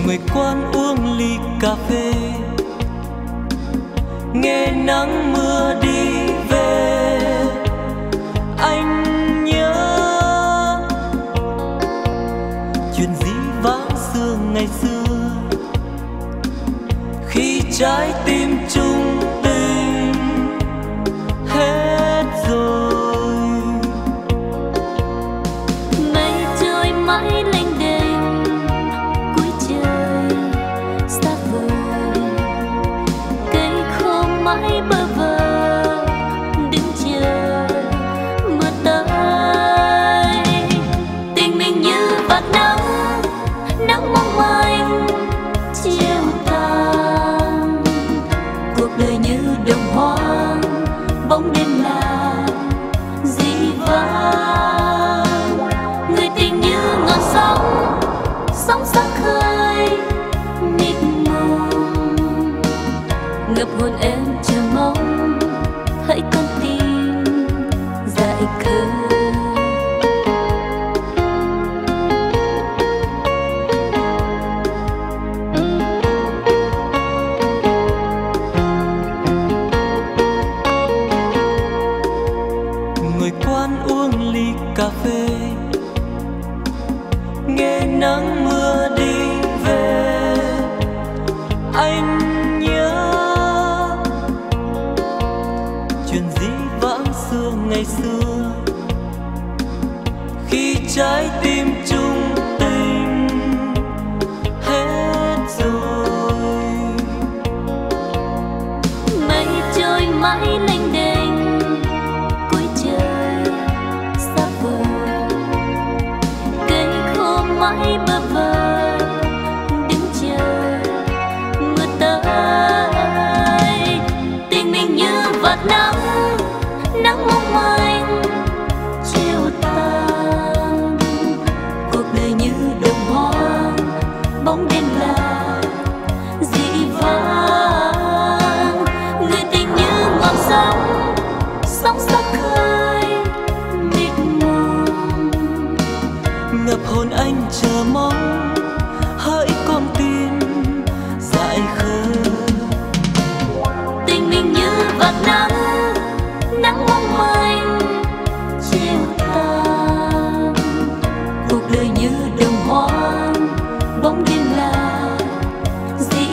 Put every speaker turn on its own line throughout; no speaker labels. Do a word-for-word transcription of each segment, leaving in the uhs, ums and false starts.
ngồi quán uống ly cà phê, nghe nắng mưa đi về. Anh nhớ chuyện dĩ vãng xưa ngày xưa, khi trái tim chung tình hết rồi.
Mây trôi mãi lênh đênh cuối trời xa vời, cây khô mãi bơ vơ đứng chờ mưa tới. Tình mình như vạt nắng, nắng mong manh chiều tàn. Cuộc đời như đồng hoang, bóng đêm là dĩ vãng. Người tình như ngọn sóng, sóng sắc khơi mịt mùng, ngập hồn em chờ mong hỡi con tim dại khờ.
Ngồi quán uống ly cà phê, nghe nắng mưa đi về. Anh nhớ chuyện dĩ vãng xưa ngày xưa, khi trái tim chung tình hết rồi.
Mây trôi mãi lênh đênh cuối trời xa vời, cây khô mãi bơ vơ đứng chờ mưa tới. Tình mình như vạt nắng, nắng mong manh chiều tàn. Cuộc đời như đồng hoang, bóng đêm là dĩ vãng. Người tình như ngọn sóng, sóng sắc khơi mịt mùng,
Ngập hồn anh chờ mong hỡi con tim dại khờ.
tình mình như vạt nắng, nắng mong manh chiều tàn. Cuộc đời như đồng hoang, bóng đêm là dĩ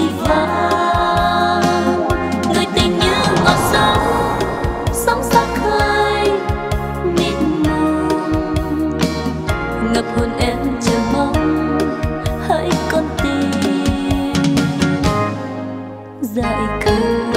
vãng. Người tình như ngọn sóng, sóng sắc khơi mịt mùng, ngập hồn em chờ mong hỡi con tim dại khờ.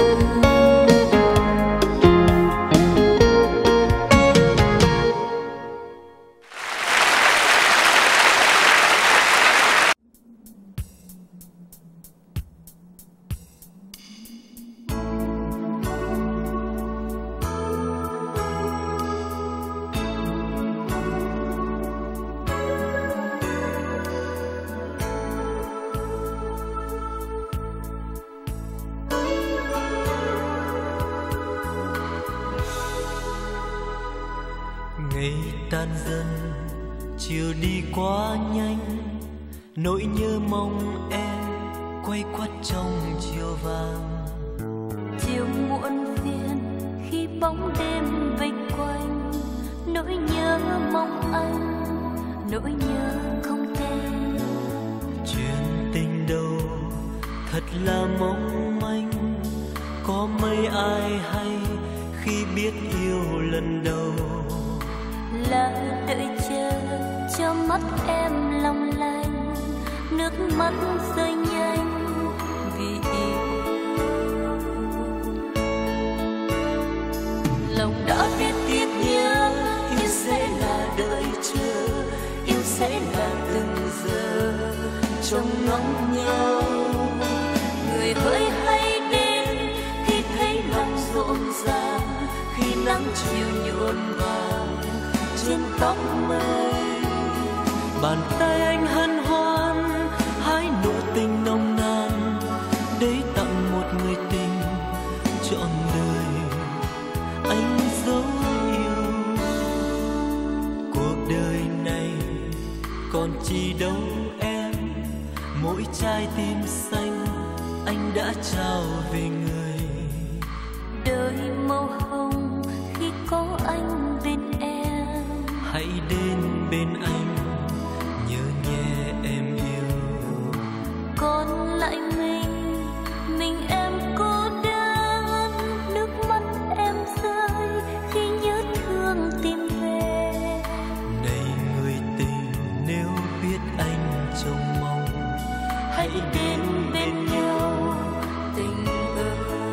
Ngày tan dần, chiều đi quá nhanh, nỗi nhớ mong em quay quắt trong chiều vàng.
Chiều muộn phiền khi bóng đêm vây quanh, nỗi nhớ mong anh, nỗi nhớ không tên.
Chuyện tình đầu thật là mong manh, có mấy ai hay khi biết yêu lần đầu.
Là đợi chờ cho mắt em long lanh, nước mắt rơi nhanh vì yêu. Lòng đã biết tiếc nhớ, yêu sẽ là đợi chờ, yêu sẽ là từng giờ trong ngóng nhau. Người hỡi hay đến khi thấy lòng rộn ràng, khi nắng chiều nhuộm vàng trên tóc mây.
Bàn tay anh hân hoan hái nụ tình nồng nàn, để tặng một người tình trọn đời anh dấu yêu. Cuộc đời này còn chi đâu em, mỗi trái tim xanh anh đã trao về người.
Đời màu hồng khi có anh bên em,
hãy đến bên anh nhớ nhé em yêu.
Còn lại mình, mình em cô đơn, nước mắt em rơi khi nhớ thương tìm về.
Này người tình, nếu biết anh trông mong, hãy đến bên nhau tình ơi.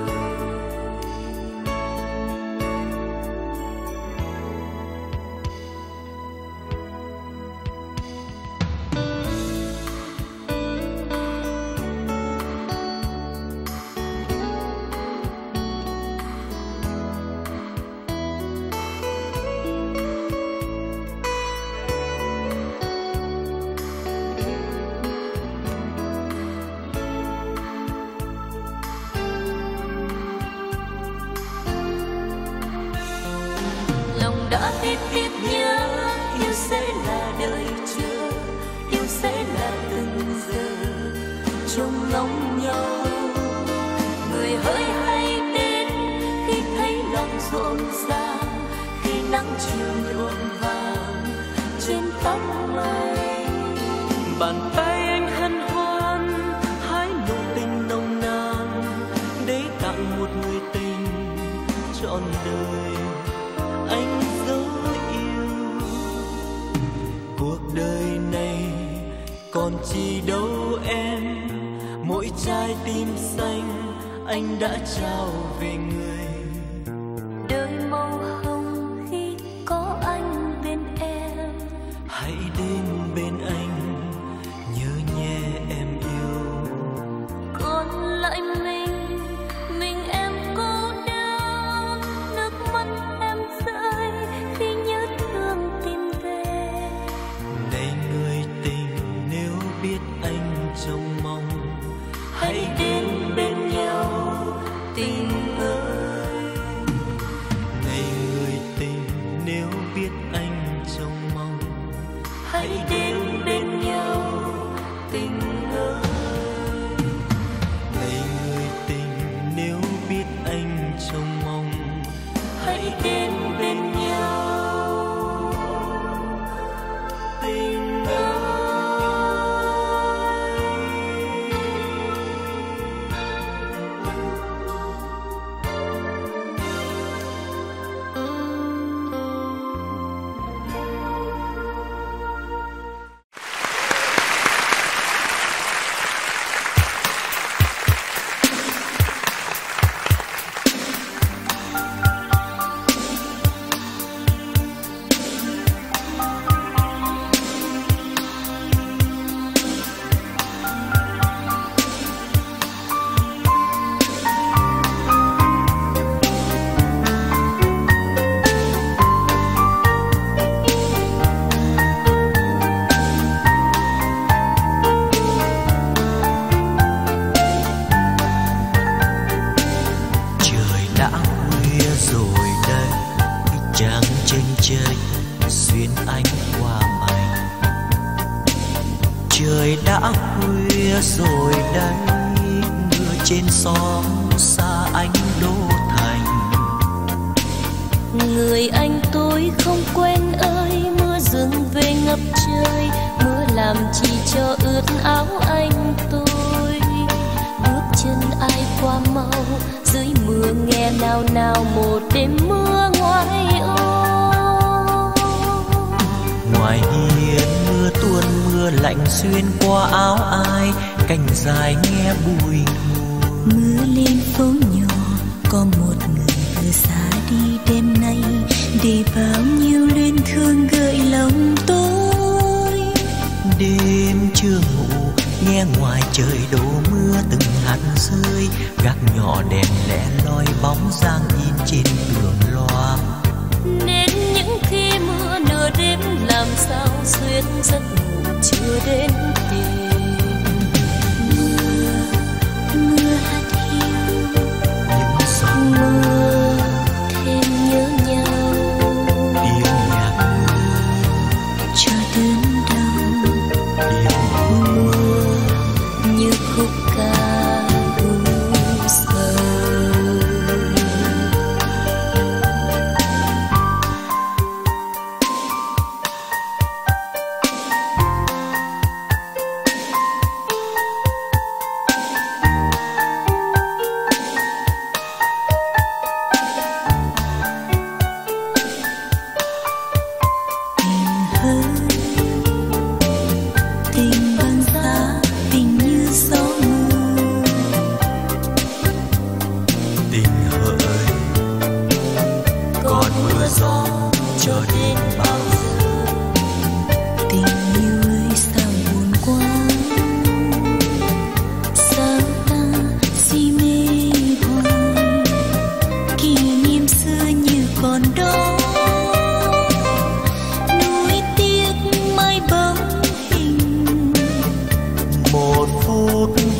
Đã biết biết nhớ, yêu sẽ là đời chờ, yêu sẽ là từng giờ trông ngóng nhau. Người hỡi hay đến khi thấy lòng rộn ràng, khi nắng chiều nhuộm vàng trên tóc mây.
Bàn tay anh hân hoan hái nụ tình nồng nàn để tặng một người tình trọn đời. Anh dấu yêu cuộc đời này còn chi đâu em, mỗi trái tim xanh anh đã trao về người.
Đời màu hồng khi có anh bên em,
hãy đến bên anh nhớ nhé em yêu.
Còn lại mình, mình em cô đơn, nước mắt em rơi khi nhớ thương tìm về.
Này người tình, nếu biết anh trông mong, hãy đến bên nhau tình ơi. Này người tình, nếu biết anh trông mong, hãy đến bên nhau tình ơi. Này người tình, nếu biết anh trông mong, hãy đến bên nhau tình ơi. Trời đã khuya rồi đây, mưa trên xóm xa anh đô thành.
Người anh tôi không quen ơi, mưa dâng về ngập trời, mưa làm chỉ cho ướt áo anh tôi. Bước chân ai qua mau, dưới mưa nghe nào nào một đêm mưa ngoài ô.
Ngoài hiên mưa tuôn, mưa lạnh xuyên qua áo ai, cành dài nghe bùi ngùi.
Mưa lên phố nhỏ, có một người vừa xa đi đêm nay, để bao nhiêu luyến thương gợi lòng tôi.
Đêm chưa ngủ, nghe ngoài trời đổ mưa từng hạt rơi, gác nhỏ đèn lẻ loi bóng dáng in trên tường loa.
Nên những khi mưa nửa đêm làm sao xuyên giấc ngủ chưa đến tìm. Mưa, mưa hạt hiu,
những giọt
mưa thêm nhớ nhau.
Tiếng nhạc mưa
cho đến đâu
tiếng
mưa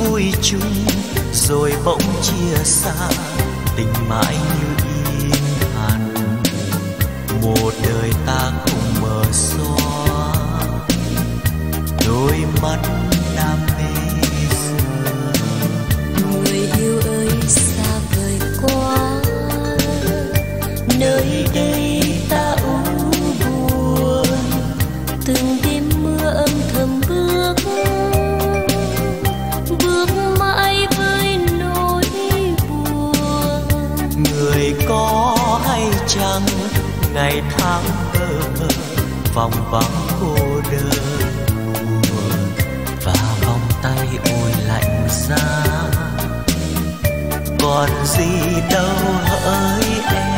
vui chung rồi bỗng chia xa, tình mãi như yên hàn, một đời ta không mờ xóa đôi mắt đam mê xưa.
Người yêu ơi xa vời quá, nơi đây ta u buồn, từng đêm mưa âm thầm bước, bước mãi với nỗi buồn.
Người có hay chăng ngày tháng bơ vơ, vòng vắng cô đơn buồn, và vòng tay ôi lạnh giá, còn gì đâu hỡi em.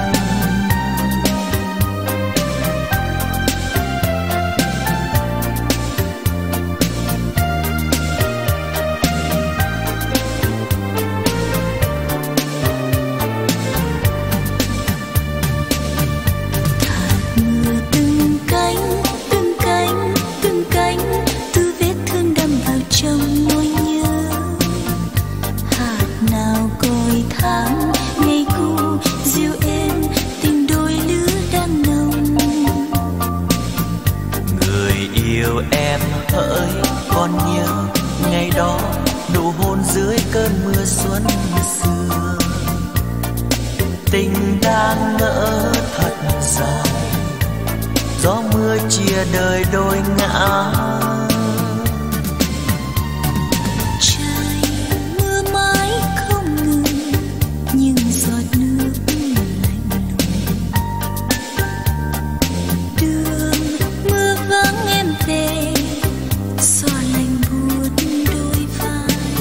Hỡi còn nhớ ngày đó nụ hôn dưới cơn mưa xuân xưa, tình đang nỡ thật dài, gió mưa chia đời đôi ngã.
Trời mưa mãi không ngừng, nhưng giọt nước lạnh lùng. Đường mưa vắng em về, gió lạnh buốt đôi vai,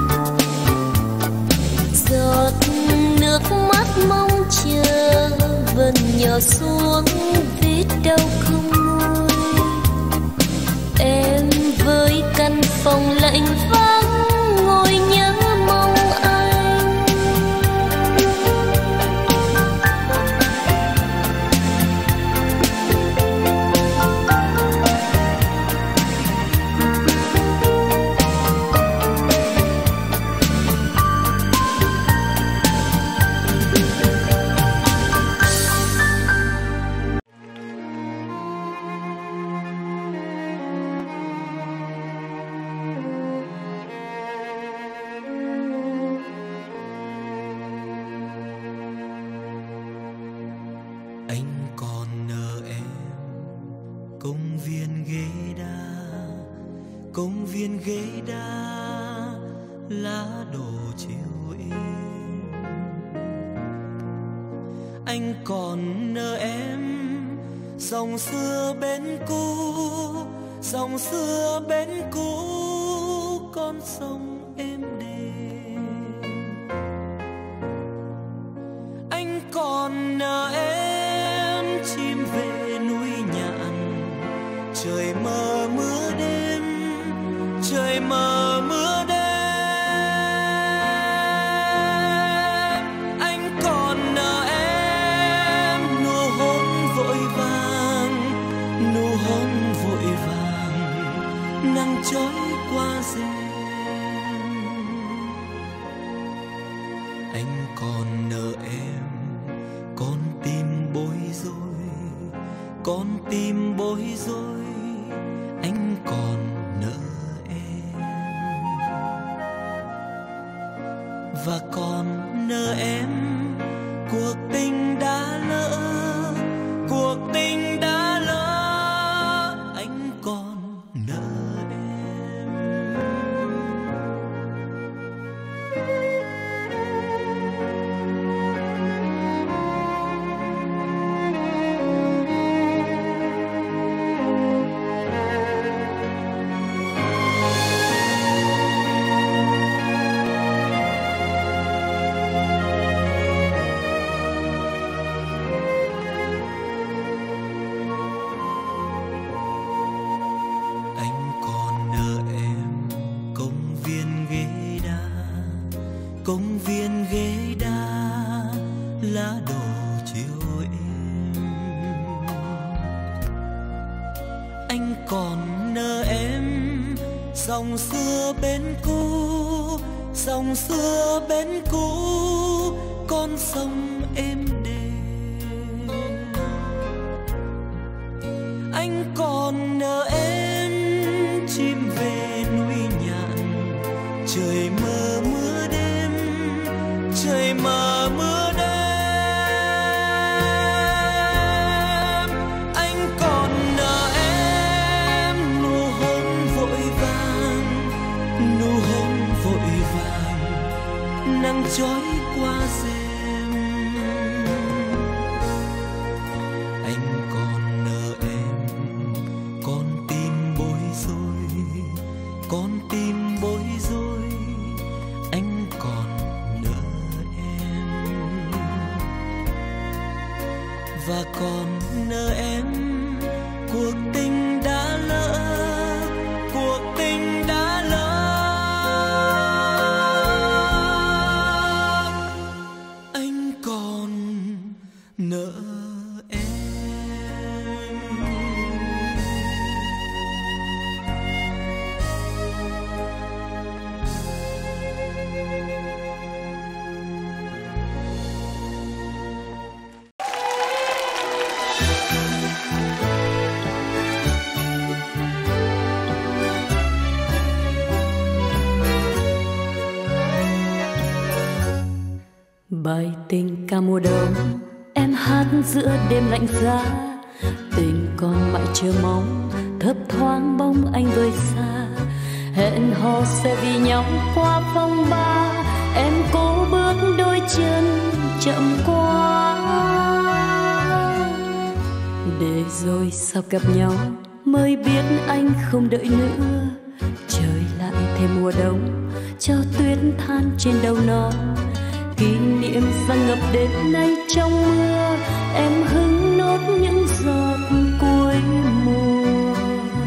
giọt nước mắt mong chờ vần nhỏ xuống vết đau không nguôi. Em với căn phòng lạnh vắng ngồi nhớ mong anh.
Anh còn nợ em công viên ghế đá, công viên ghế đá lá đổ chiều êm. Anh còn nợ em dòng xưa bên cũ, dòng xưa bên cũ con sông êm đềm. Anh còn nợ em chim về núi nhạn, trời mờ mưa đêm, trời mờ mưa đêm. Anh còn nợ em nụ hôn vội vàng, nụ hôn vội vàng, nắng chói qua rèm. Anh còn nợ em con tim bối rối, con tim bối rối, anh còn nợ em. Và còn nợ em cuộc tình đã lỡ, cuộc tình đã lỡ, anh còn nợ em. Công viên ghế đá lá đổ chiều êm. Anh còn nợ em dòng xưa bên cũ, dòng xưa bên cũ, con sông êm đềm. Anh còn nợ em chim về núi nhạn, trời mờ mưa đêm, trời mờ mưa đêm. Anh còn nợ em nụ hôn vội vàng, nụ hôn vội vàng, nắng chói qua rèm. Anh còn nợ em, con tim bối rối, con tim bối rối. Anh còn nợ em, và còn nợ em cuộc tình đã lỡ, cuộc tình đã lỡ. Anh còn nợ em.
Bài tình ca mùa đông em hát giữa đêm lạnh giá, tình còn mãi chờ mong thấp thoáng bóng anh vơi xa. Hẹn hò sẽ vì nhau qua phong ba, em cố bước đôi chân chậm quá. Để rồi sao gặp nhau mới biết anh không đợi nữa. Trời lại thêm mùa đông cho tuyết than trên đầu non. Kỷ niệm dâng ngập đến nay trong mưa, em hứng nốt những giọt cuối mùa.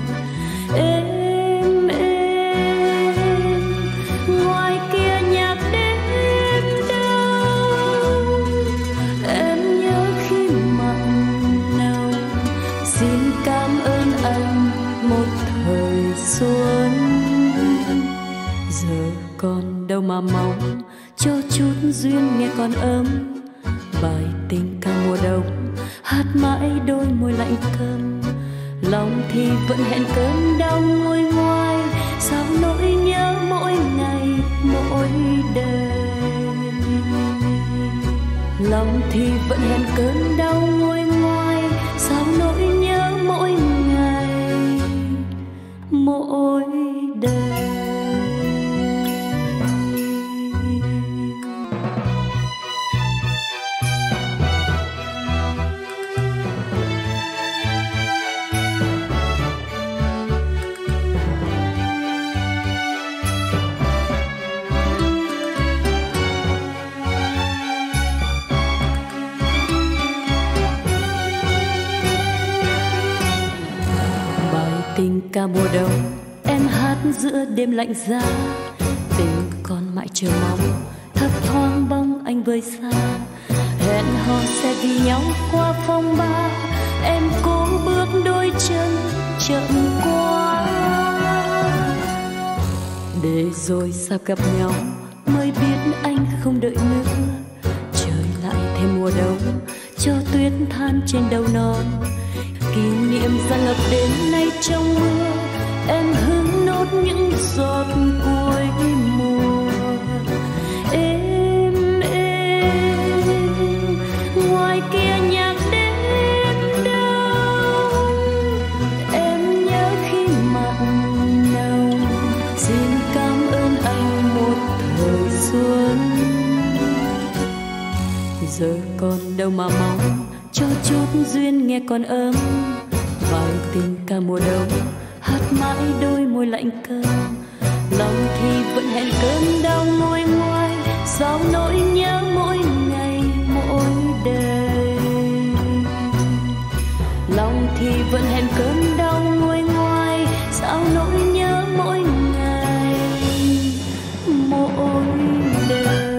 Êm êm ngoài kia nhạc đêm đông, em nhớ khi mặn nồng. Xin cảm ơn anh một thời xuân, giờ còn đâu mà mong cho chút duyên nghe còn ấm. Bài tình ca mùa đông hát mãi đôi môi lạnh câm. Lòng thì vẫn hẹn cơn đau ngồi ngoài, sao nỗi nhớ mỗi ngày mỗi đêm. Lòng thì vẫn hẹn cơn đau ngồi ngoài, sao nỗi nhớ mỗi ngày mỗi đêm. Tình ca mùa đông em hát giữa đêm lạnh giá, tình còn mãi chờ mong thấp thoáng bóng anh vơi xa. Hẹn hò sẽ vì nhau qua phong ba, em cố bước đôi chân chậm quá. Để rồi sao gặp nhau mới biết anh không đợi nữa. Trời lại thêm mùa đông cho tuyết than trên đầu non. Kỷ niệm dâng ngập đến nay trong mưa, em hứng nốt những giọt cuối mùa. Êm êm ngoài kia nhạc đêm đông, em nhớ khi mặn nồng. Xin cảm ơn anh một thời xuân, giờ còn đâu mà mong cho chút duyên nghe còn ấm. Bài tình ca mùa đông hát mãi đôi môi lạnh câm. Lòng thì vẫn hẹn cơn đau ngồi ngoài, sao nỗi nhớ mỗi ngày mỗi đêm. Lòng thì vẫn hẹn cơn đau ngồi ngoài, sao nỗi nhớ mỗi ngày mỗi đêm.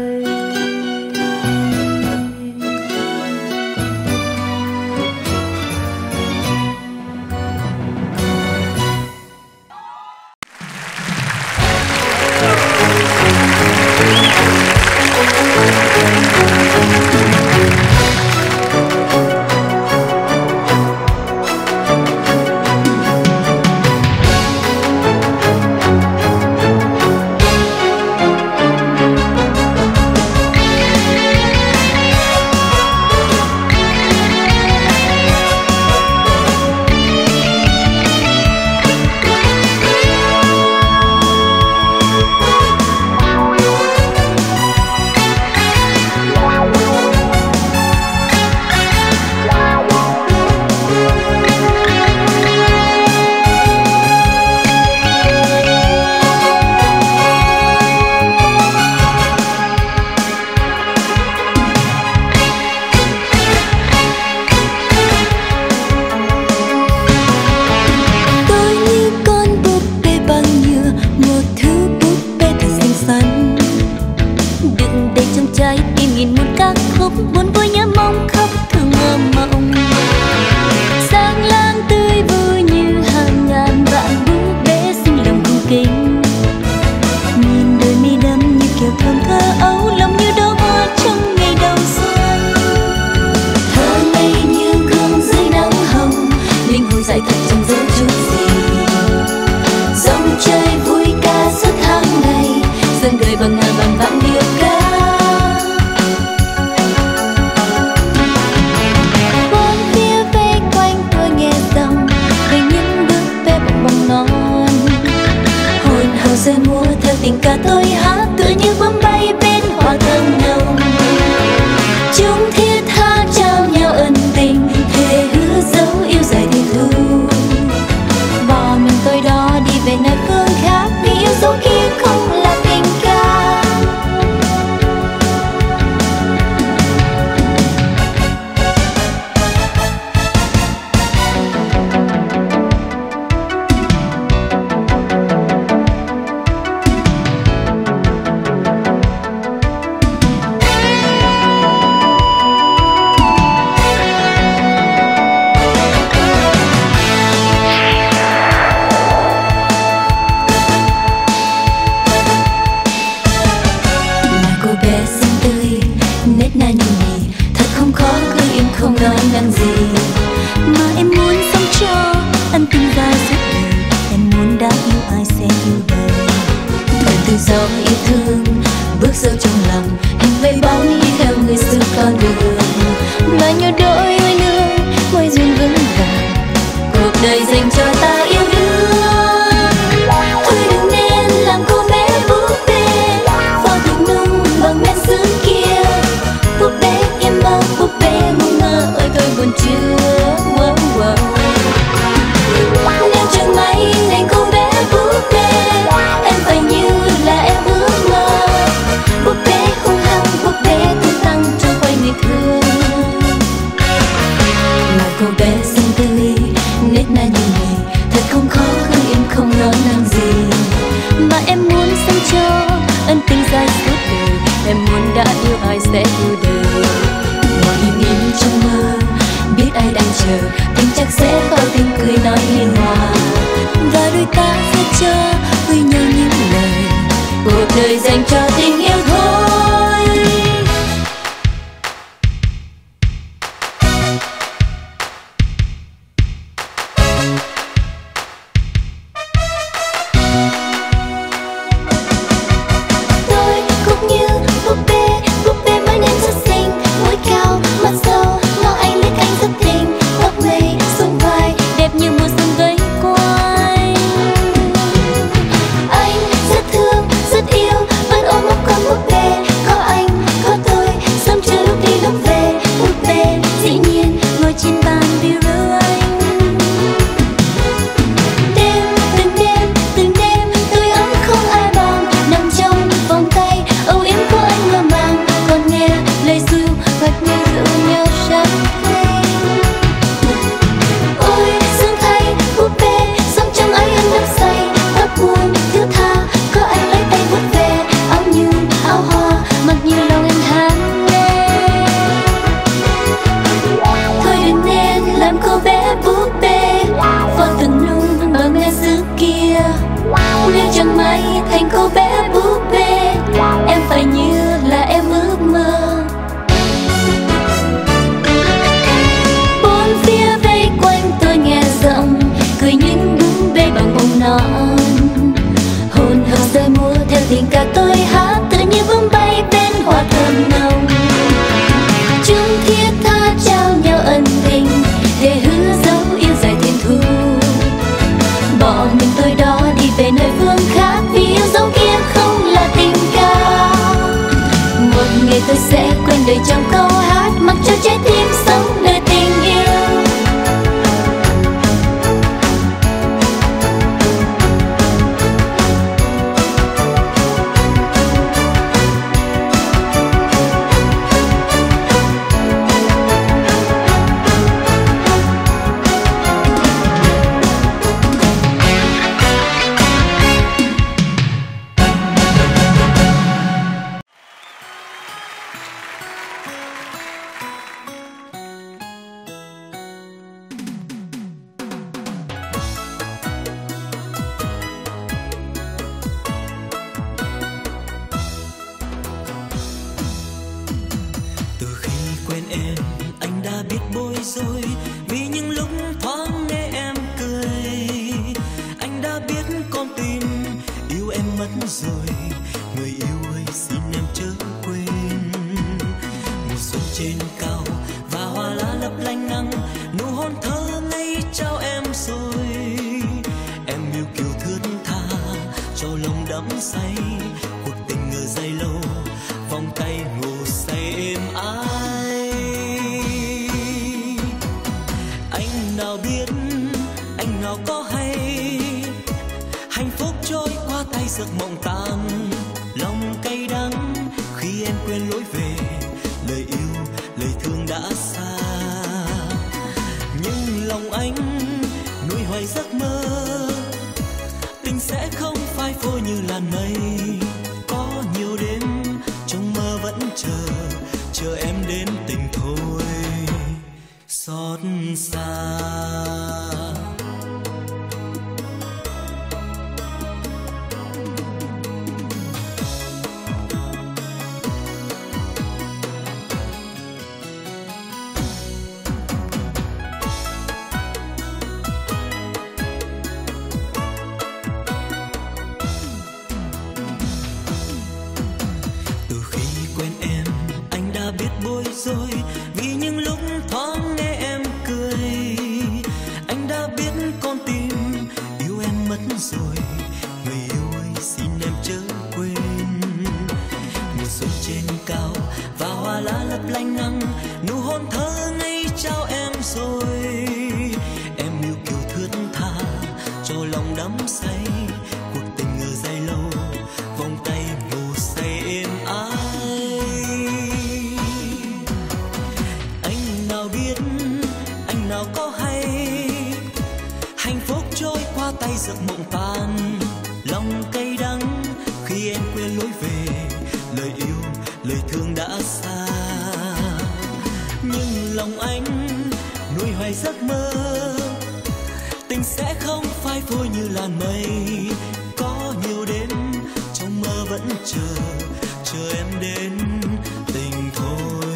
dâng đời bằng ngàn vạn vạn điệu ca. Bốn phía vây quanh tôi nghe dòng về những bước bé bồng bồng non, hồn hậu rơi múa theo tình ca tôi hát tựa như bướm bay bên hoa thơm nồng. Chúng thiết tha trao nhau ân tình, thề hứa dấu yêu dài tình thu. Bỏ mình tôi đó đi về nơi phương khác, vì yêu dấu kia không là tình ca. Không nói năng gì mà em muốn sống cho ân tình dài suốt đời. Em muốn đã yêu ai sẽ yêu đời. Đời tự do yêu thương bước sâu trong lòng, hình vây bóng đi theo người xưa con đường. Và nhiều đôi ơi nương môi duyên vững vàng, cuộc đời dành cho ta yêu đương. Thôi đừng nên làm cô bé búp bê vào thịt nung bằng men sứ kia. Búp bê em mơ, búp bê mong mơ ơi tôi buồn chưa. Wow, wow. Nếu chẳng may thành cô bé búp bê, em phải như là em ước mơ. Búp bê hung hăng, búp bê tung tăng cho quay người thương. Là cô bé xinh tươi, nét na như mì, thật không khó khi em không nói năng gì. Mà em muốn sống cho ân tình dài suốt đời. Em muốn đã yêu ai sẽ yêu đời. Ngồi im im trong mơ, biết ai đang chờ, tình chắc sẽ có tiếng cười nói hiền hòa. Và đôi ta sẽ cho gửi nhau những lời, cuộc đời dành cho tình yêu thôi. Tôi sẽ quên đời trong câu hát, mặc cho trái tim sống nơi tình yêu.
rồi vì những lúc thoáng nghe em cười. Anh đã biết con tim yêu em mất rồi, người yêu giấc mơ. Tình sẽ không phai phôi như làn mây. Có nhiều đêm trong mơ vẫn chờ, chờ em đến tình thôi xót xa. Rồi vì những lúc thoáng nghe em cười, anh đã biết con tim yêu em mất rồi. Người yêu ơi xin em chớ quên, mùa xuân trên cao và hoa lá lấp lánh nắng, nụ hôn thơ ngây trao em rồi. Em yêu kiều thướt tha cho lòng đắm say, cuộc tình ngờ dài lâu vòng tay ngủ say êm ái. Nào có hay hạnh phúc trôi qua tay giấc mộng tan, lòng cay đắng khi em quên lối về, lời yêu lời thương đã xa. Nhưng lòng anh nuôi hoài giấc mơ, tình sẽ không phai phôi như làn mây. Có nhiều đêm trong mơ vẫn chờ, chờ em đến tình thôi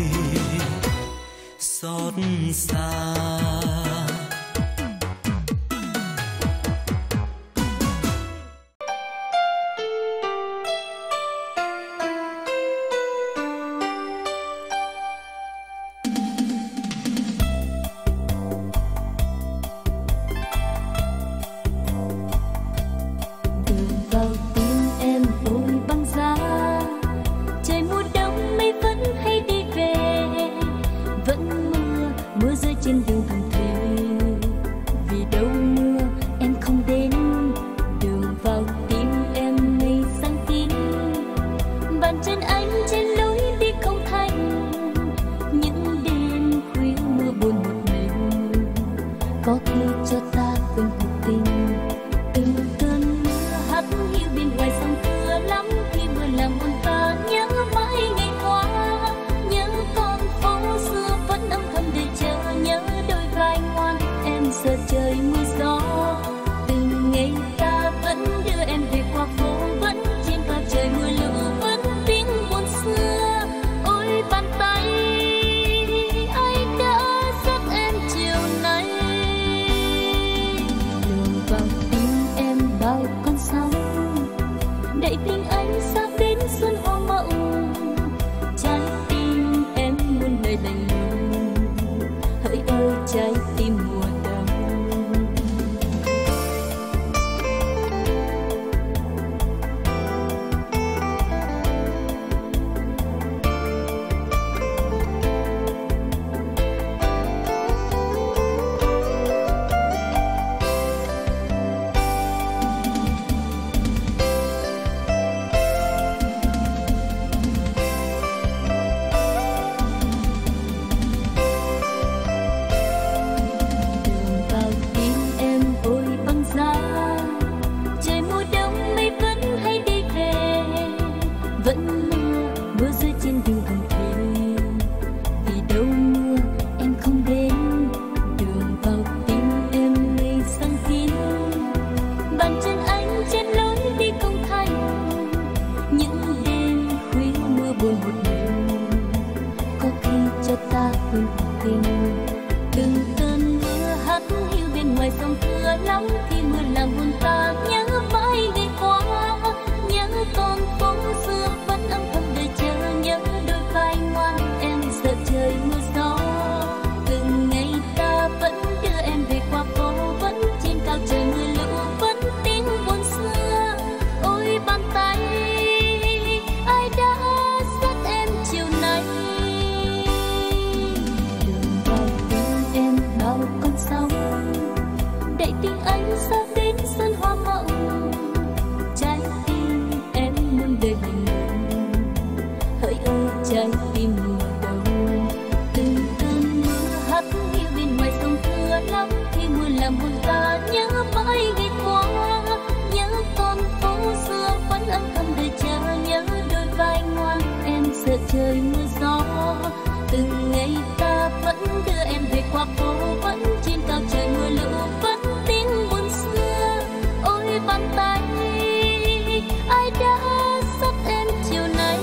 xót xa.
Trên đường thầm thề vì đâu mưa em không đến, đường vào tim em mây sáng kín. Bàn chân anh trên lối đi không thành, những đêm khuya mưa buồn một mình. Có khi cho ta quên cuộc tình, từng cơn mưa hắt hiu bên ngoài sông thưa lắm. Khi mưa làm buồn ta nhớ mãi ngày qua, nhớ con phố xưa vẫn âm thầm để chờ, nhớ đôi vai ngoan em giờ trời mưa gió. Từng ngày ta vẫn đưa em về qua phố, vẫn trên vào trời mưa lũ, vẫn tiếng buồn xưa. Ôi bàn tay anh đã dắt em chiều nay, đường vào tim em bao con sóng, đẩy tình anh xa đến xuân hoa mộng. Trái tim em muôn đời lạnh lùng, hỡi ơi trái tim mùa đông. Sông thưa lắm khi mưa làm buồn ta nhớ mãi ngày qua, nhớ con phố xưa vẫn trời mưa gió. Từng ngày ta vẫn đưa em về qua phố, vẫn trên cao trời mưa lũ, vẫn tiếng buồn xưa. Ôi bàn tay ai đã dắt em chiều nay,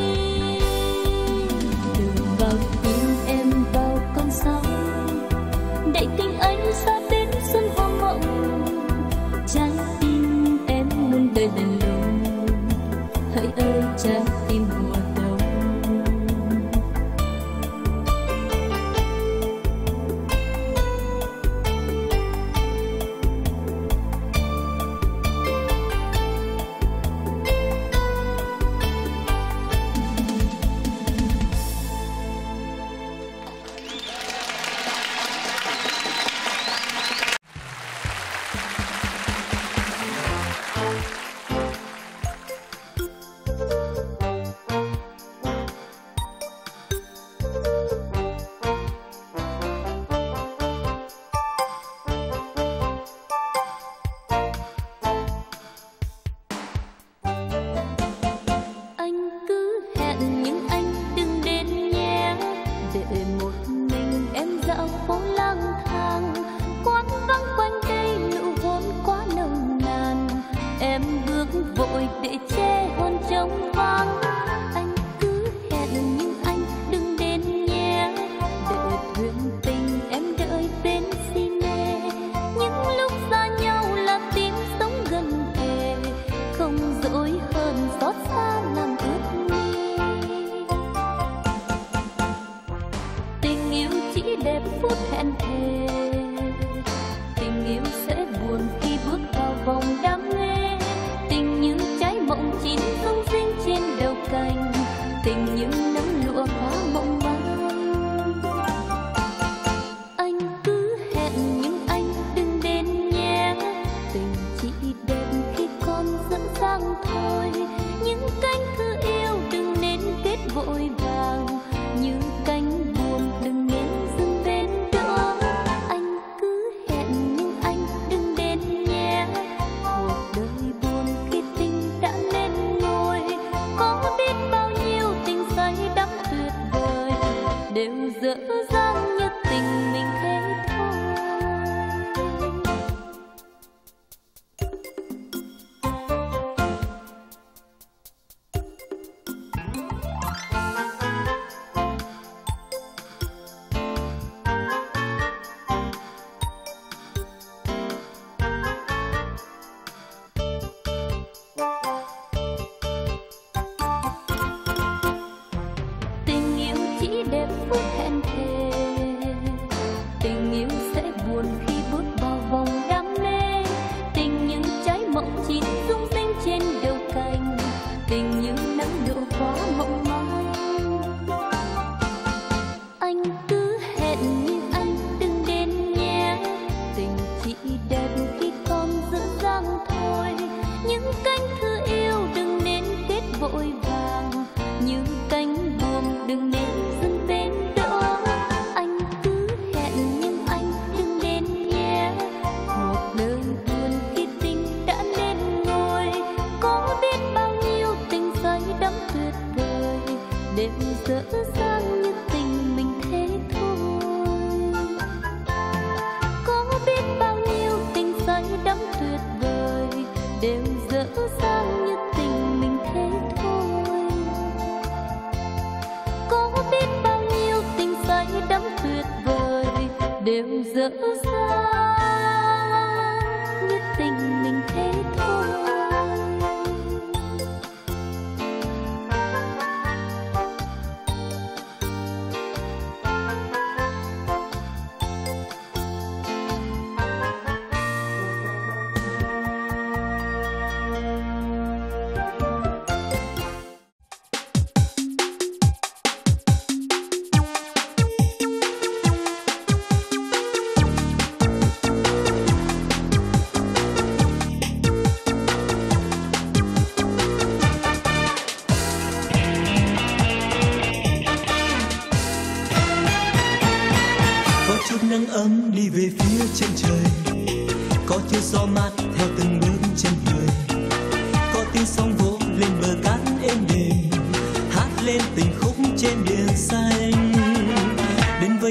từ vào tim em vào con sóng, đẩy tình anh xa đến xuân hoa mộng. Trái tim em muôn đời lần lùng, hỡi ơi trái tim mùa đông.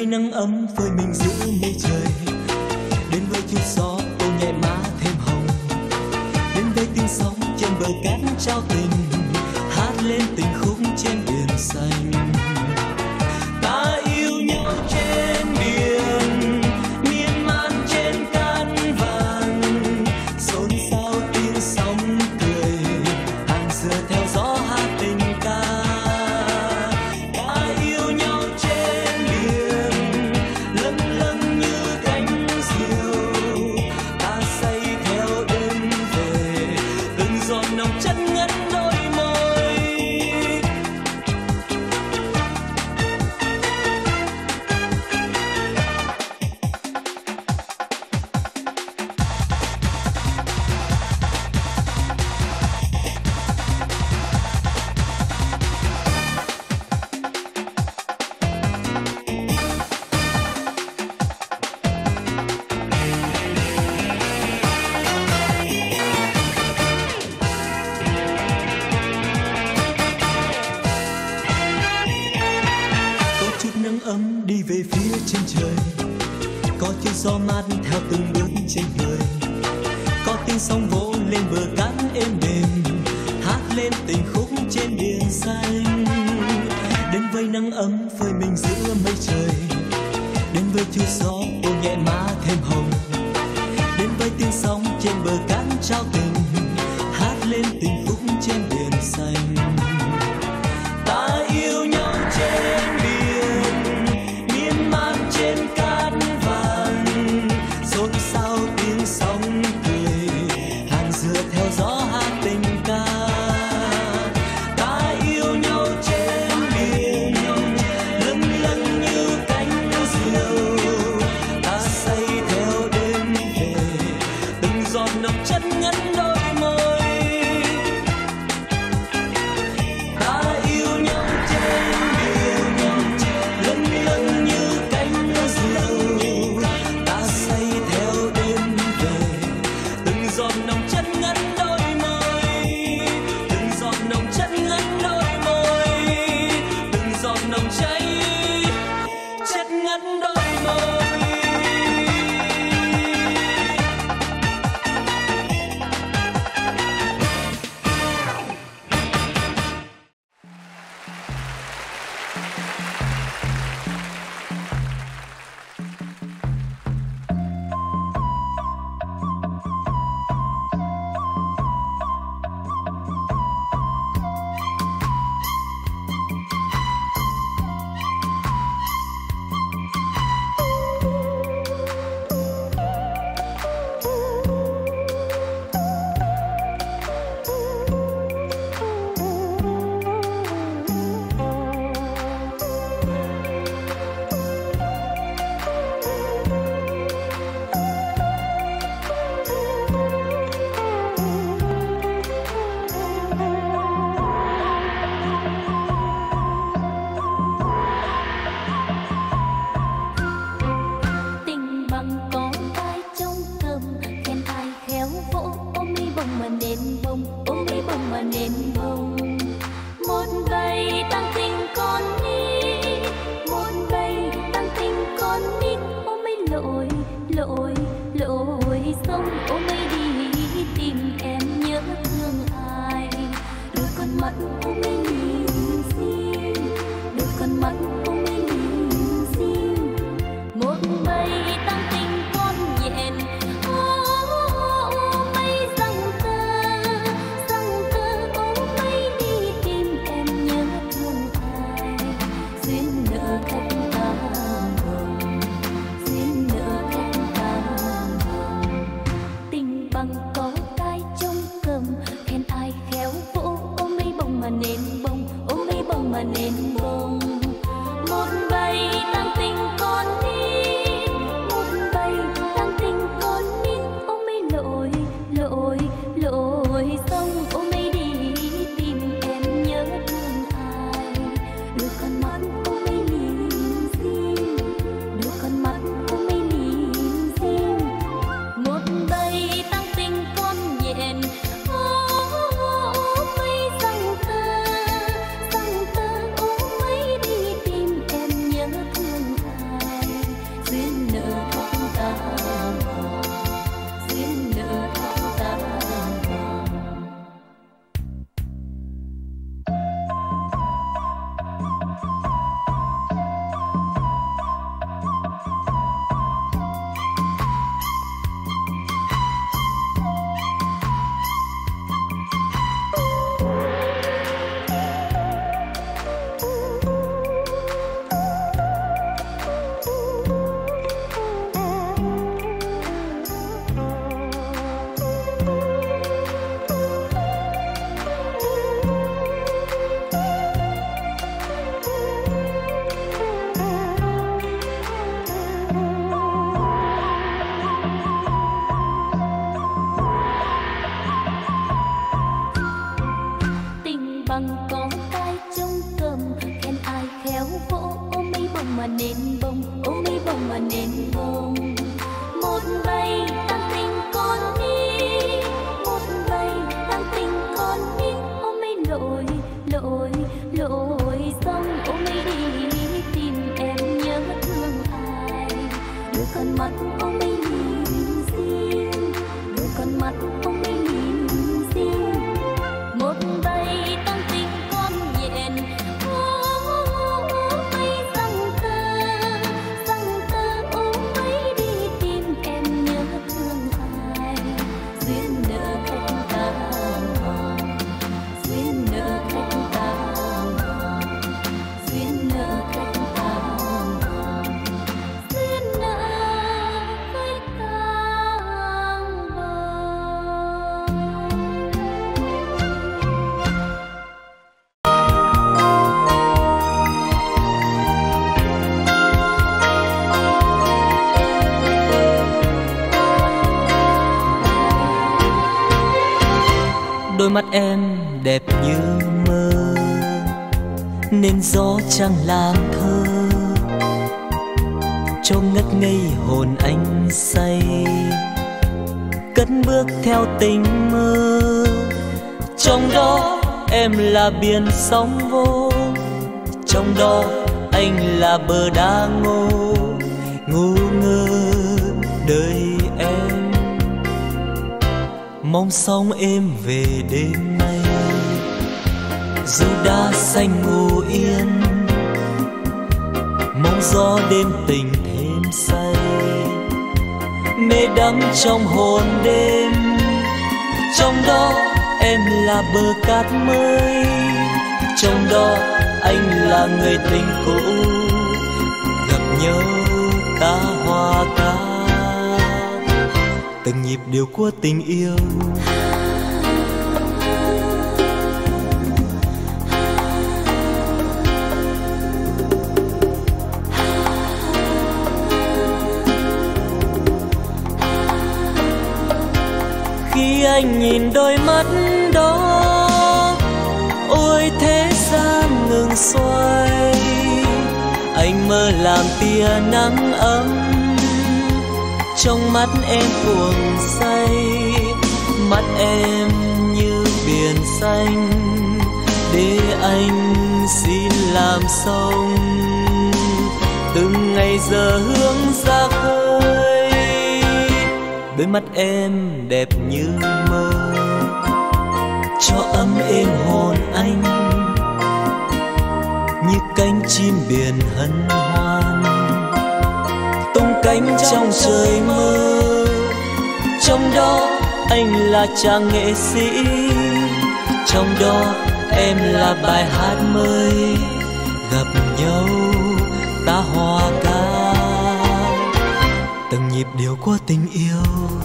nắng ấm phơi mình giữa mây trời, đến với chút gió tô nhẹ má thêm hồng, đến với tiếng sóng trên bờ cát trao tình, hát lên tình khúc trên biển xanh. Ta yêu nhau trên biển miên man trên cát vàng, xôn xao tiếng sóng cười, hàng dừa theo gió hát tình ca. Ta yêu nhau trên biển lâng lâng như cánh diều, ta say theo đêm về, từng giọt nồng chất ngất đôi môi. Có chút nắng ấm đi về phía chân trời, có chút gió mát theo từng bước trên người, có tiếng sóng vỗ lên bờ cát êm đềm, hát lên tình khúc trên biển xanh. Đến với nắng ấm phơi mình giữa mây trời, đến với chút gió tô nhẹ má thêm hồng, đến với tiếng sóng trên bờ cát trao tình, hát lên tình khúc trên biển xanh. Ta yêu nhau trên biển miên man trên cát vàng, xôn xao tiếng sóng cười, hàng dừa theo gió hát tình ca. Ta yêu nhau trên biển lâng lâng như cánh diều, ta say theo đêm về, từng giọt nồng chất ngất đôi môi. Ta yêu nhau trên biển lâng lâng như cánh diều, ta say theo đêm về, từng giọt nồng chất ngất đôi môi, từng giọt nồng chất ngất đôi môi, từng giọt nồng cháy chất ngất đôi môi.
Tình bằng có tay trong cầm, khen ai khéo vỗ, ôm mi bông mà nền bông, ôm mi bông mà nền bông. Một bầy tăng tình con nít, một bầy tăng tình con nít, ôm mi lội lội lội sông, ôm mi đi tìm em nhớ thương ai. Đôi con mắt ôm mi nhìn xin, đôi con mắt ôm mi nhìn xin. Một bầy tăng tình con nhện, ô ô ô mây răng tơ, răng tơ ô mây đi tìm em nhớ thương ai. Duyên nợ cách ta hồng, duyên nợ cách ta hồng. Tình bằng có tay trong cầm, khen ai khéo vỗ, ôm mây bông mà nền bông, ôm mây bông mà nền bông. Một bầy tăng tình con nít, một bầy tăng tình con nít, ôm mây lội lội lội sông, ôm mây đi tìm em nhớ thương ai. Đôi con mắt ôm mây nhìn xin, đôi con mắt ôm mây nhìn xin. Một bầy tăng tình con nhện, ô ô ô mây răng tơ, răng tơ ô mây bằng con tay trong cầm, khen ai khéo vỗ ôm mấy bông mà nên bông, ôm mấy bông mà nên bông. Một bầy tăng tình con đi, một bầy tăng tình con đi, ôm mấy lội lội lội sông, ôm mấy đi tìm em nhớ thương ai. Đôi con mắt ôm mấy nhìn xin, đôi con mắt ôm mấy nhìn xin. Một bầy tăng tình con nhện, mấy răng tơ răng tơ ôm mấy đi tìm em nhớ thương ai. Duyên nợ khách ta hòn, duyên nợ khách ta hòn, duyên nợ khách ta hòn, duyên nợ khách ta hòn.
Đôi mắt em đẹp như mơ, nên gió chẳng làm thơ, cho ngất ngây hồn anh say, cất bước theo tình mơ. Trong đó em là biển sóng vô, trong đó anh là bờ đá ngô, ngu ngơ đời em. Mong sóng êm về đêm nay, dù đã xanh ngủ yên, mong gió đêm tình thêm say, mê đắm trong hồn đêm. Trong đó em là bờ cát mới, trong đó anh là người tình cũ, gặp nhau ta hòa ca từng nhịp điệu của tình yêu. Khi anh nhìn đôi mắt đó, ôi thế gian ngừng xoay, anh mơ làm tia nắng ấm, trong mắt em cuồng say, mắt em như biển xanh, để anh xin làm sông, từng ngày giờ hướng ra khơi. Đôi mắt em đẹp như mơ, cho ấm êm hồn anh, như cánh chim biển hân hoan, tung cánh trong trời mơ. Trong đó anh là chàng nghệ sĩ, trong đó em là bài hát mới, gặp nhau ta hòa ca từng nhịp điệu của tình yêu.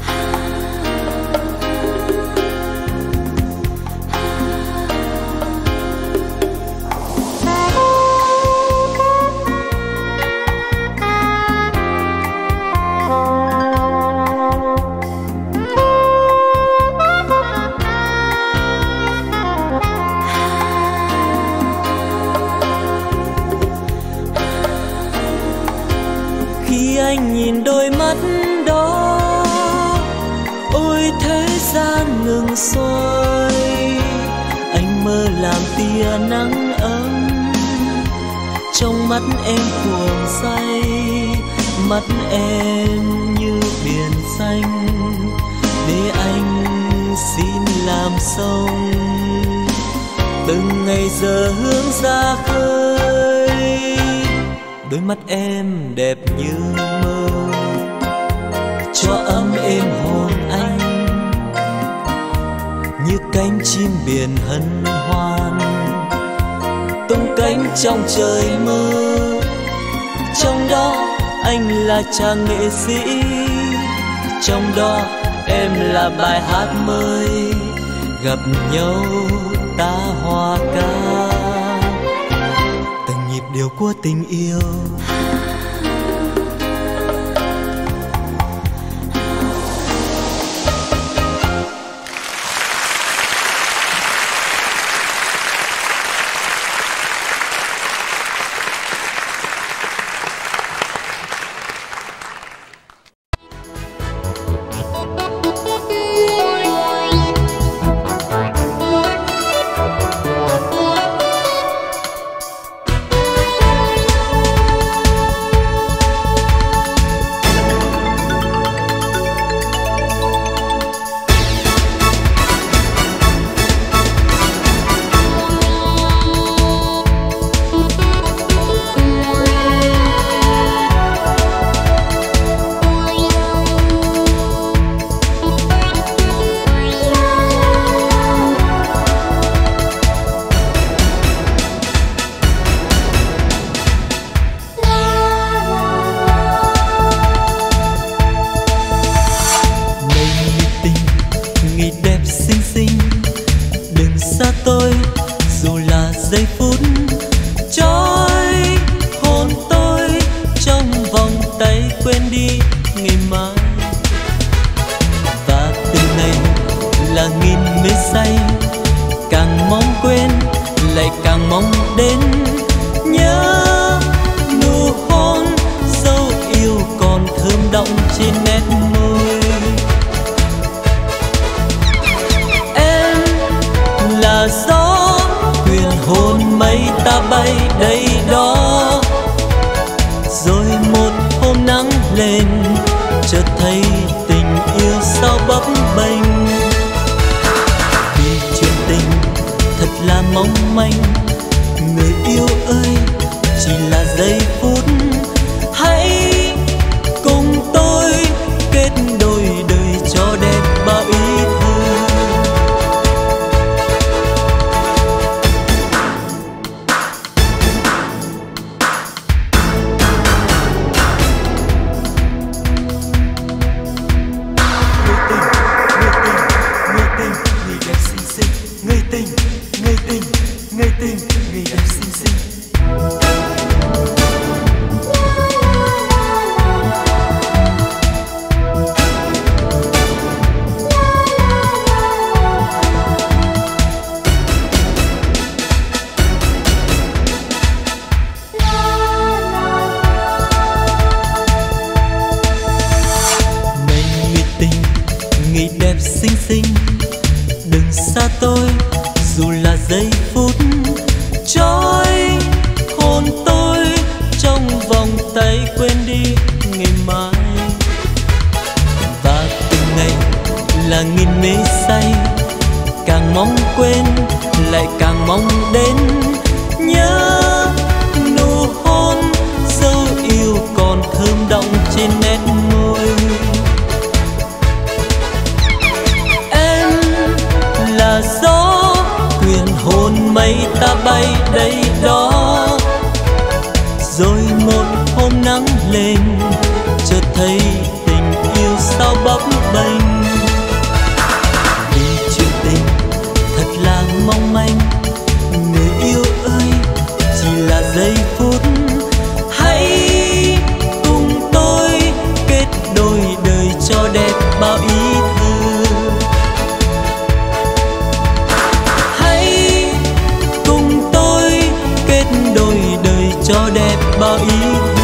Khi anh nhìn đôi mắt đó, ôi thế gian ngừng xoay, anh mơ làm tia nắng ấm, trong mắt em cuồng say, mắt em như biển xanh, để anh xin làm sông, từng ngày giờ hướng ra khơi. Đôi mắt em đẹp như mơ, cho ấm êm hồn anh, như cánh chim biển hân hoan, tung cánh trong trời mơ. Trong đó anh là chàng nghệ sĩ, trong đó em là bài hát mới, gặp nhau ta hòa ca từng nhịp điệu của tình yêu. hồn mây ta bay đây đó. Rồi một hôm nắng lên, chợt thấy tình yêu sao bấp bênh. Vì chuyện tình thật là mong manh, người yêu ơi chỉ là giây phút. Hãy cùng tôi kết đôi đời cho đẹp bao ý thơ. Người tình, người tình, người tình, người đẹp xinh xinh. Này người tình, người đẹp xinh xinh, đừng xa tôi dù là giây phút. Trôi hôn tôi trong vòng tay, quên đi ngày mai. Và từng ngày là nghìn mê say, càng mong quên lại càng mong đến. Nhớ nụ hôn dấu yêu còn thơm đọng trên nét môi. Em là gió quyền hồn mây ta bay đây đó. Rồi một hôm nắng lên, chợt thấy tình yêu sao bấp bênh. Vì chuyện tình thật là mong manh, người yêu ơi chỉ là giây phút. Hãy cùng tôi kết đôi đời cho đẹp bao ý thơ. Hãy cùng tôi kết đôi đời cho đẹp bao ý thơ.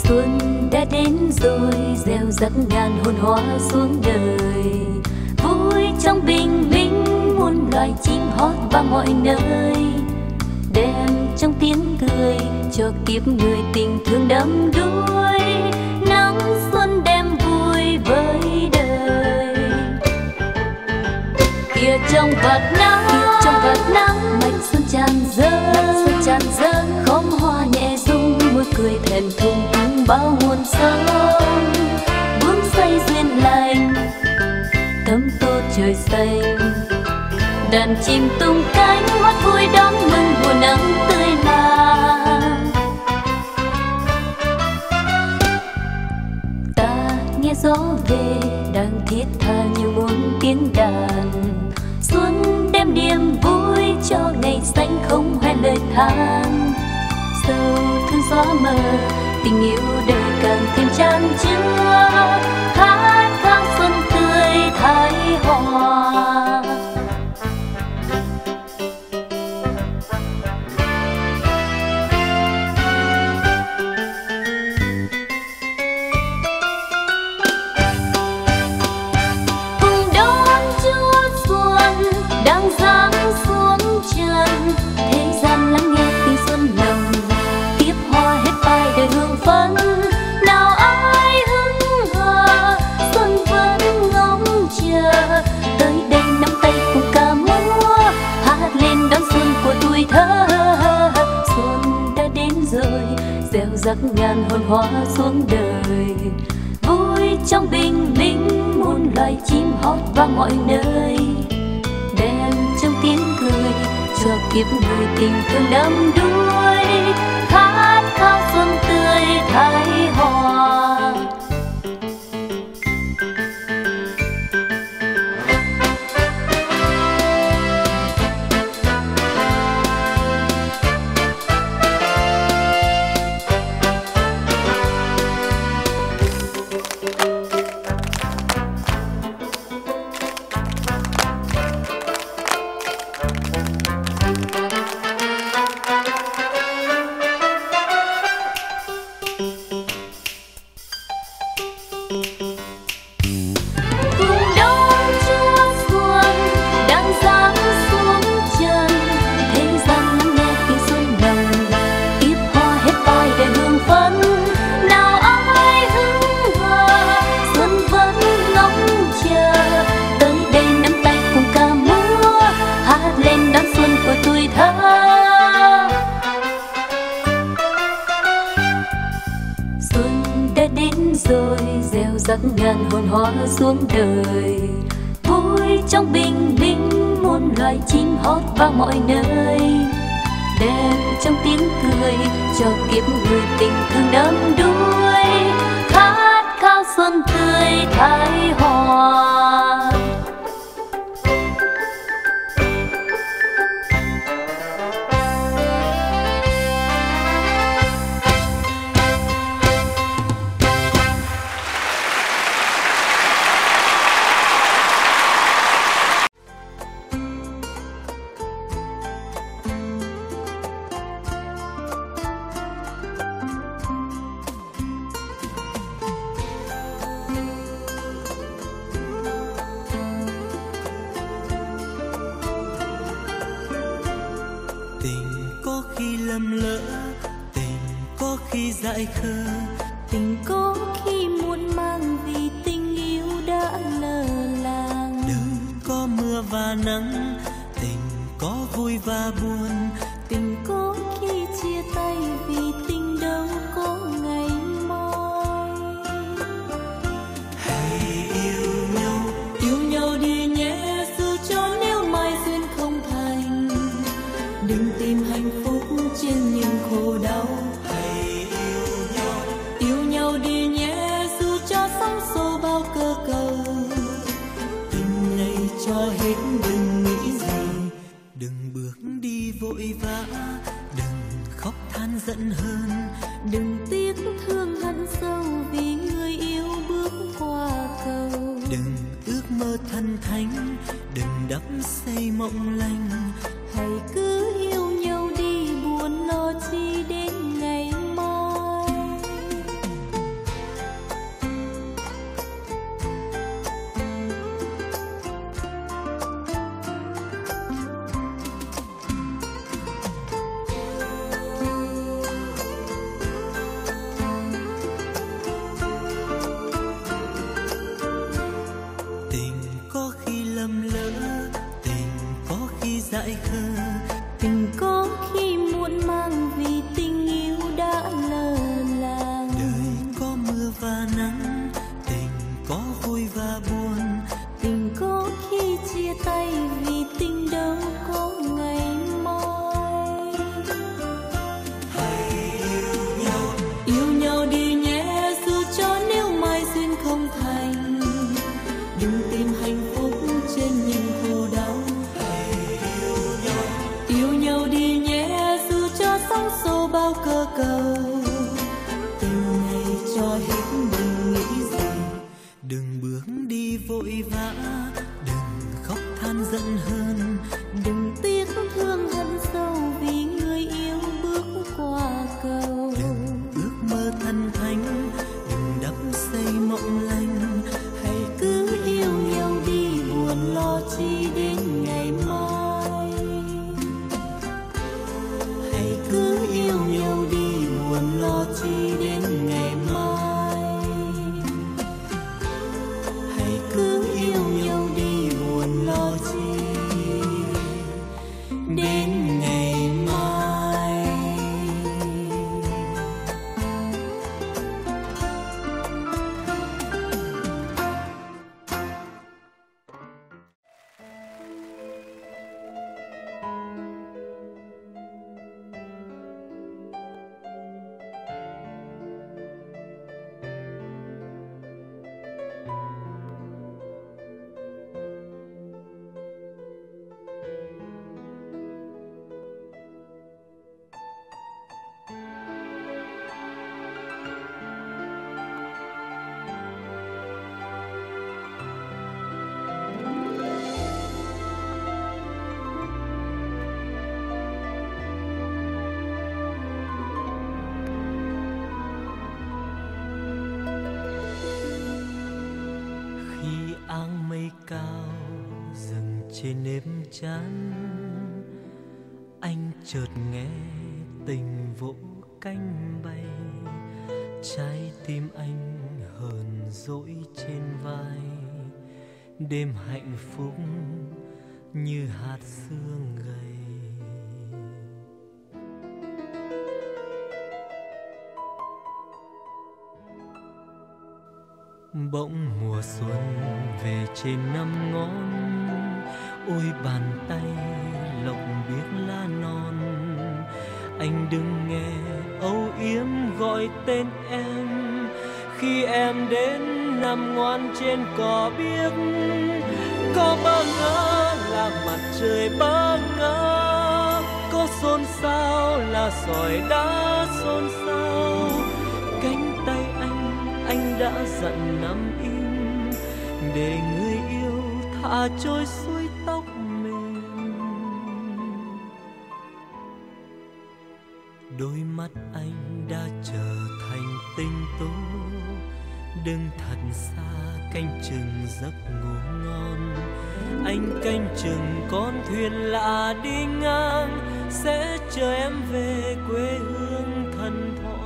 Xuân đã đến rồi, gieo rắc ngàn hồn hoa xuống đời. Vui trong bình minh, muôn loài chim hót vang mọi nơi. Đem trong tiếng cười cho kiếp người tình thương đắm đuối. Nắng xuân đem vui với đời. Kia trong vạt nắng, kia trong vạt nắng, mạch xuân tràn dâng, xuân tràn dâng. Khóm hoa nhẹ rung, môi cười thẹn thùng tung bao nguồn sống. Bướm say duyên lành, thấm tô trời xanh. Đàn chim tung cánh hót vui đón mừng mùa nắng tươi mát. Ta nghe gió về đang thiết tha như muốn tiếng đàn. Xuân đem niềm vui cho ngày xanh không hay lời than. Sâu thương gió mờ, tình yêu đời càng thêm chan chứa. Khát khao xuân tươi thái hòa. Rắc ngàn hồn hoa xuống đời. Vui trong bình minh, muôn loài chim hót vang mọi nơi. Đem trong tiếng cười cho kiếp người tình thương đắm đuối. Khát khao xuân tươi thái hòa. Rắc ngàn hồn hoa xuống đời. Vui trong bình minh, muôn loài chim hót vang mọi nơi. Đem trong tiếng cười cho kiếp người tình thương đắm đuối. Khát khao xuân tươi thái hòa.
Dại khờ,
tình có khi muôn mang vì tình yêu đã lờ làng.
đời có mưa và nắng, tình có vui và buồn.
Tình có khi chia tay vì tình đâu có ngày mai.
Hãy yêu nhau,
yêu nhau đi nhé, dù cho nếu mai duyên không thành. Đừng tìm hạnh phúc trên những khổ đau.
Cho hết đừng nghĩ gì, đừng bước đi vội vã, đừng khóc than giận hơn,
đừng tiếc thương hận sâu vì người yêu bước qua cầu.
Đừng ước mơ thân thánh, đừng đắm say mộng lành.
Hãy cứ yêu nhau đi, buồn lo chi đến ngày mai.
số bao cơ cầu. Tình này cho hết đừng nghĩ gì, đừng bước đi vội vã, đừng khóc than giận hơn,
đừng tiếc thương hận sâu vì người yêu bước qua cầu.
đừng ước mơ thân thánh, đừng đắp xây mộng lành,
Hãy cứ yêu nhau đi, buồn lo chi đến ngày mai.
hãy cứ yêu nhau đi, buồn lo chi đến ngày mai. Hãy cứ yêu nhau đi, buồn lo chi đến ngày mai. Khi áng mây cao dừng trên nếp chắn, anh chợt nghe tình vỗ cánh bay, trái tim anh hờn dỗi trên vai. Đêm hạnh phúc như hạt sương gầy, bỗng mùa xuân về trên năm ngón. Ôi bàn tay lộc biếc lá non, anh đừng nghe âu yếm gọi tên em. Khi em đến nằm ngoan trên cỏ biếc, có bơ ngỡ là mặt trời bơ ngỡ, có xôn xao là sỏi đá xôn xao. Cánh tay anh, anh đã dặn nắm im, để người yêu thả trôi suối tóc mềm. Đôi mắt anh đã trở thành tinh tố, đừng thật xa canh chừng giấc ngủ ngon. Anh canh chừng con thuyền lạ đi ngang, sẽ chờ em về quê hương thần thoại.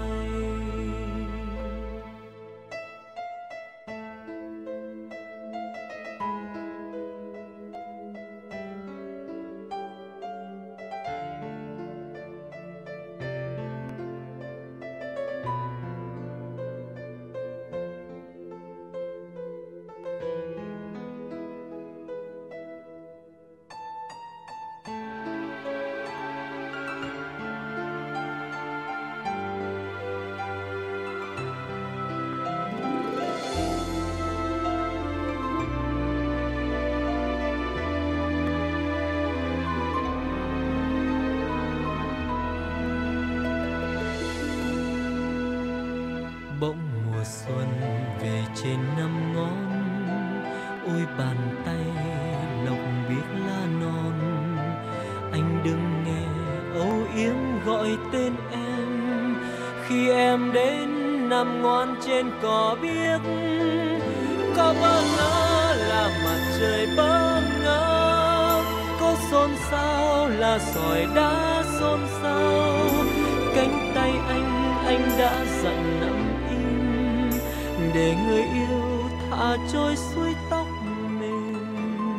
Bỗng mùa xuân về trên năm ngón, ôi bàn tay lộc biếc lá non. Anh đừng nghe âu yếm gọi tên em, khi em đến nằm ngoan trên cỏ biếc. Có bơ ngỡ là mặt trời bơ ngỡ, có xôn xao là sỏi đá xôn xao. Cánh tay anh, anh đã dặn nắm im, để người yêu thả trôi suối tóc mềm.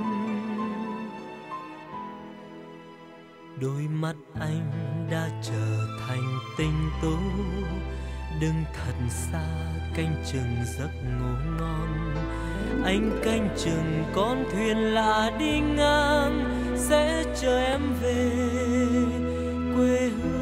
Đôi mắt anh đã trở thành tinh tố, đừng thật xa canh chừng giấc ngủ ngon. Anh canh chừng con thuyền lạ đi ngang, sẽ chờ em về quê hương.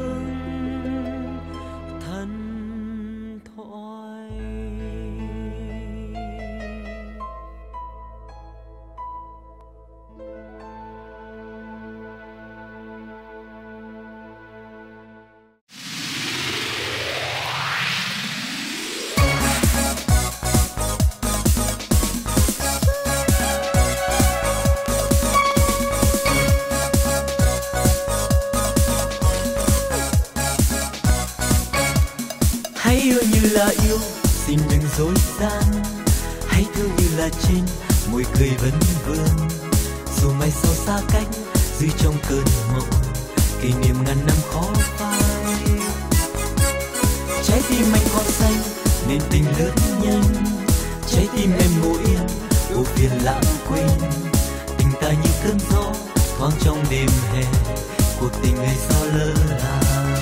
Hãy yêu như là yêu, xin đừng dối gian. Hãy thương như là trên môi cười vấn vương. Dù mai sau xa cách, giữ trong cơn mộng kỷ niệm ngàn năm khó phai. Trái tim anh còn xanh nên tình lớn nhanh. Trái tim em ngồi yên, ưu phiền lãng quên. Tình ta như cơn gió thoáng trong đêm hè, cuộc tình ngày sao lỡ làng.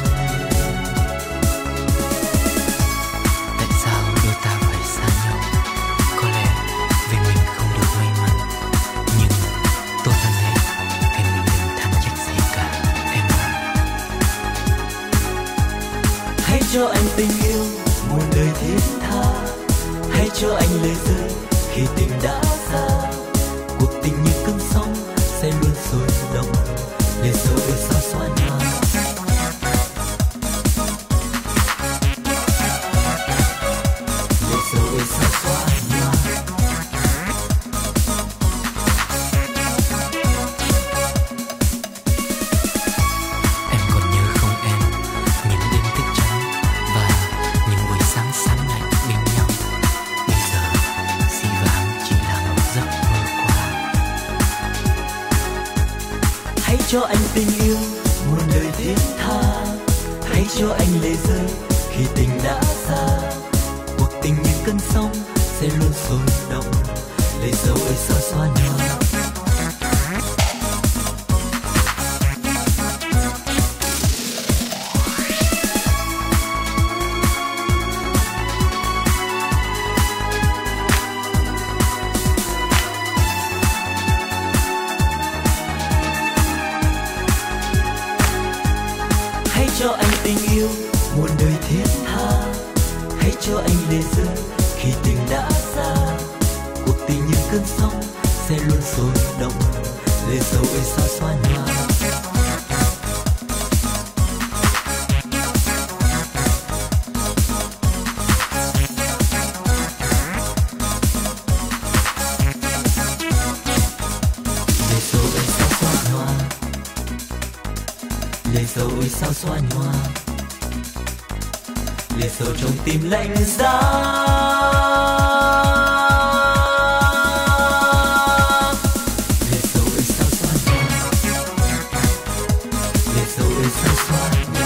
Tại sao đôi ta phải xa nhau? Có lẽ vì mình không được may mắn. Nhưng tốt hơn hết thì mình đừng than trách gì cả em ạ.
Hãy cho anh tình yêu muôn đời thiết tha. Hãy cho anh lời rơi khi tình đã xa. Cuộc tình như cơn sóng sẽ luôn sôi động, để dấu về sao xóa nhòa. Để dấu về sao xóa nhòa.
Em còn nhớ không em, những đêm thức trắng và những buổi sáng sáng lạnh bên nhau. Bây giờ dĩ vãng chỉ là một giấc mơ qua.
Hãy cho anh tình yêu muôn đời thiết tha. Hãy cho anh lệ rơi khi tình đã xa. Cuộc tình như cơn sóng sẽ luôn sôi động, để dấu ấy sao xóa nhòa. Hãy cho anh tình yêu muôn đời thiết tha. Hãy cho anh lệ rơi khi tình đã xa. Cuộc tình như cơn sóng sẽ luôn sôi động, để dấu ấy sao xóa nhòa. Để dấu ấy sao xóa nhòa. Để dấu ấy sao xóa nhòa. Để dấu trong tim lạnh giá. Để dấu ấy sao xóa nhòa. Để dấu ấy sao xóa nhòa.